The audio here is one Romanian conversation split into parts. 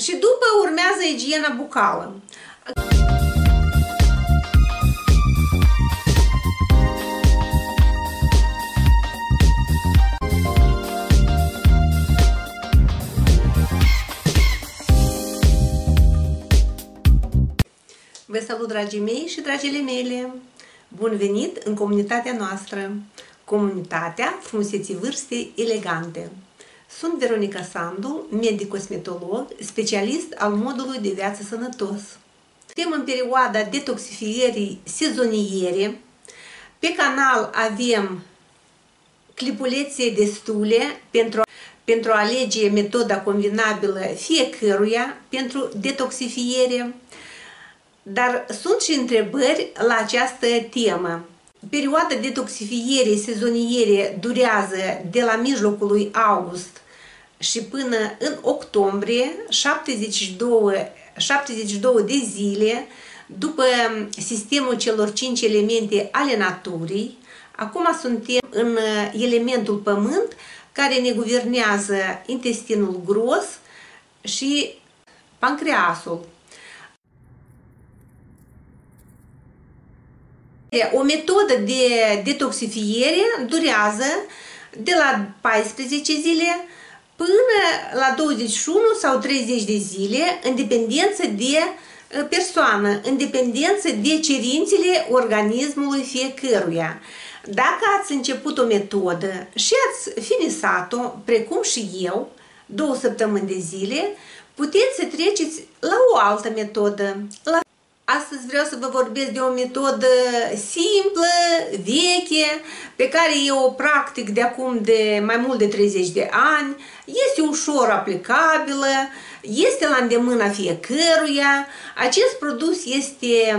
Și după urmează igiena bucală. Vă salut, dragii mei și dragile mele! Bun venit în comunitatea noastră, comunitatea frumuseții vârstei elegante. Sunt Veronica Sandu, medic-cosmetolog, specialist al modului de viață sănătos. Suntem în perioada detoxifierii sezoniere. Pe canal avem clipulețe destule pentru a alege metoda convenabilă fiecăruia pentru detoxifiere. Dar sunt și întrebări la această temă. Perioada detoxifierii sezoniere durează de la mijlocul lui august și până în octombrie, 72 de zile, după sistemul celor 5 elemente ale naturii. Acum suntem în elementul pământ, care ne guvernează intestinul gros și pancreasul. O metodă de detoxifiere durează de la 14 zile până la 21 sau 30 de zile, în dependență de persoană, în dependență de cerințele organismului fiecăruia. Dacă ați început o metodă și ați finisat-o, precum și eu, 2 săptămâni de zile, puteți să treceți la o altă metodă. Astăzi vreau să vă vorbesc de o metodă simplă, veche, pe care eu o practic de acum de mai mult de 30 de ani. Este ușor aplicabilă, este la îndemâna fiecăruia. Acest produs este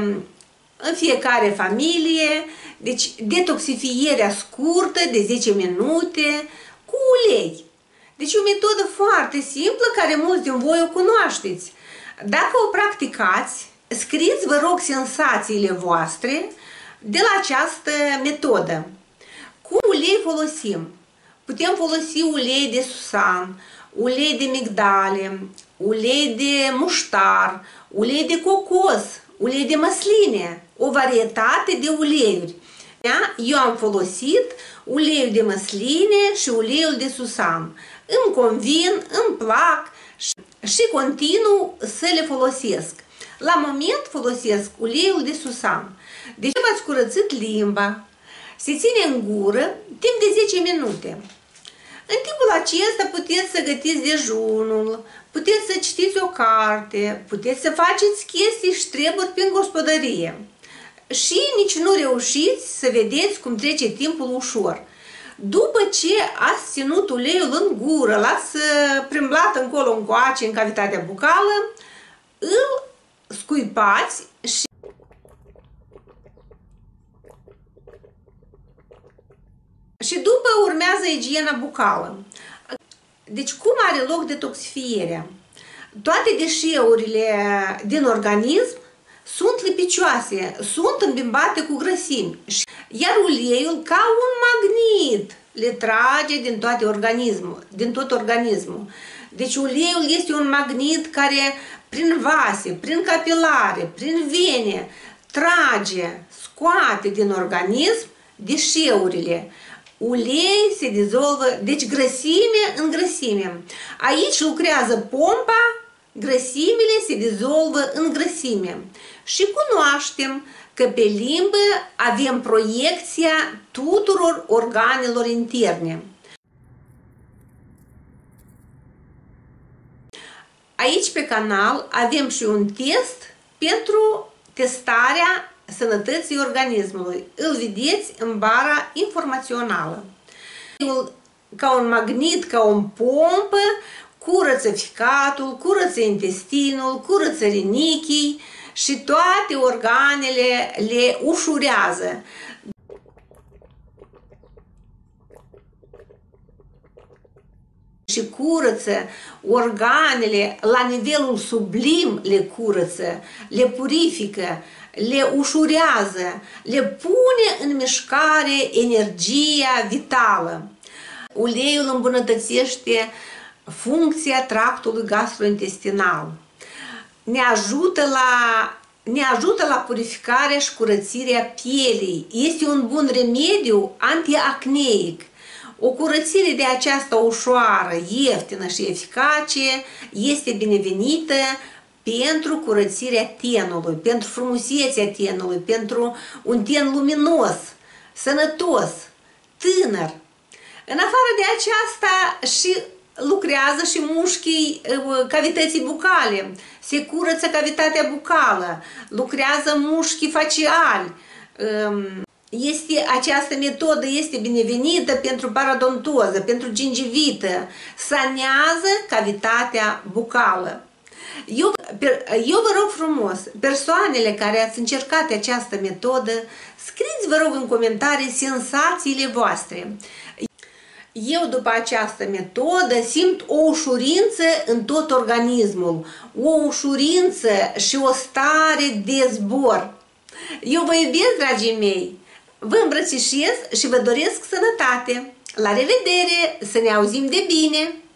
în fiecare familie, deci detoxifierea scurtă de 10 minute cu ulei. Deci o metodă foarte simplă care mulți din voi o cunoașteți. Dacă o practicați, scrieți, vă rog, senzațiile voastre de la această metodă. Cum ulei folosim? Putem folosi ulei de susan, ulei de migdale, ulei de muștar, ulei de cocos, ulei de măsline, o varietate de uleiuri. Eu am folosit uleiul de măsline și uleiul de susan. Îmi convin, îmi plac și continuu să le folosesc. La moment folosesc uleiul de susan. Deci v-ați curățit limba, se ține în gură timp de 10 minute. În timpul acesta puteți să gătiți dejunul, puteți să citiți o carte, puteți să faceți chestii și treburi prin gospodărie. Și nici nu reușiți să vedeți cum trece timpul ușor. După ce ați ținut uleiul în gură, l-ați primblat încolo-ncoace în cavitatea bucală, îl scuipați și după urmează igiena bucală. Deci cum are loc detoxifierea? Toate deșeurile din organism sunt lipicioase, sunt îmbimbate cu grăsimi, iar uleiul, ca un magnit, le trage din tot organismul. Deci uleiul este un magnit care prin vase, prin capilare, prin vene, trage, scoate din organism deșeurile. Ulei se dizolvă, deci grăsime în grăsime. Aici lucrează pompa, grăsimile se dizolvă în grăsime. Și cunoaștem că pe limbă avem proiecția tuturor organelor interne. Aici pe canal avem și un test pentru testarea sănătății organismului. Îl vedeți în bara informațională. Ca un magnit, ca o pompă, curăță ficatul, curăță intestinul, curăță rinichii și toate organele le ușurează. Și curăță organele la nivelul sublim, le curăță, le purifică, le ușurează, le pune în mișcare energia vitală. Uleiul îmbunătățește funcția tractului gastrointestinal. Ne ajută la purificarea și curățirea pielii. Este un bun remediu antiacneic. O curățire de aceasta ușoară, ieftină și eficace este binevenită pentru curățirea tenului, pentru frumusețea tenului, pentru un ten luminos, sănătos, tânăr. În afară de aceasta și lucrează și mușchii cavității bucale, se curăță cavitatea bucală, lucrează mușchii faciali. Această metodă este binevenită pentru parodontoză, pentru gingivită, sanează cavitatea bucală. Eu vă rog frumos, persoanele care ați încercat această metodă, scrieți, vă rog, în comentarii senzațiile voastre. Eu, după această metodă, simt o ușurință în tot organismul, o ușurință și o stare de zbor. Eu vă iubesc, dragii mei, vă îmbrățișez și vă doresc sănătate. La revedere, să ne auzim de bine!